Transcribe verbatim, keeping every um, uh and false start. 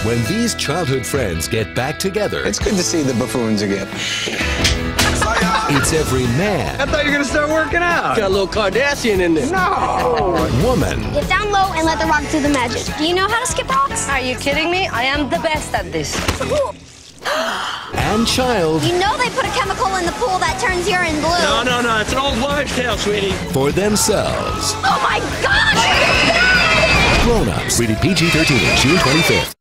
When these childhood friends get back together, It's good to see the buffoons again. it's every man. I thought you were gonna start working out. Got a little Kardashian in there. No! Woman. Get down low and let the rock do the magic. Do you know how to skip rocks? Are you kidding me? I am the best at this. And child. You know they put a chemical in the pool that turns urine blue. No, no, no. It's an old wives' tale, sweetie. For themselves. Oh my gosh! Grown-ups. Rated P G thirteen, June twenty-fifth.